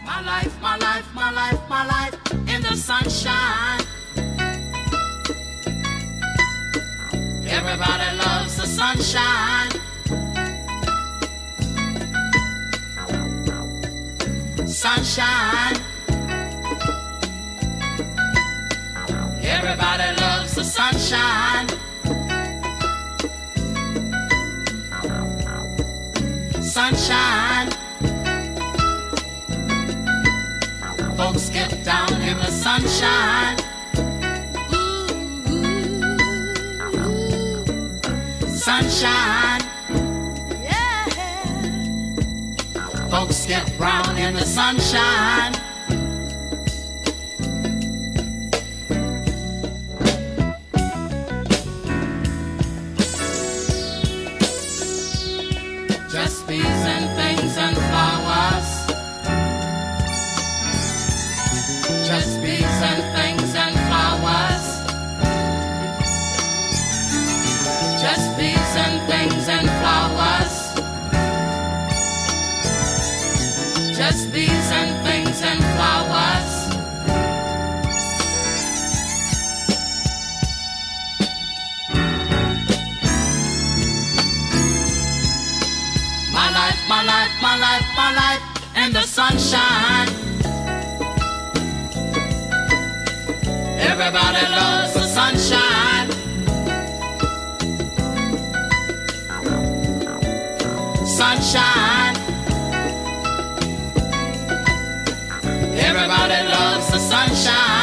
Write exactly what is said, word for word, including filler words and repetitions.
My life, my life, my life, my life in the sunshine. Everybody loves the sunshine. Sunshine. Everybody loves the sunshine. Sunshine. Folks get down in the sunshine. Sunshine. Yeah. Folks get brown in the sunshine. Just bees and things and flowers. Just bees and things and flowers. Just bees and things and flowers. Just bees and things and flowers. My life, my life, my life, my life in the sunshine. Everybody loves the sunshine. Sunshine. Everybody loves the sunshine.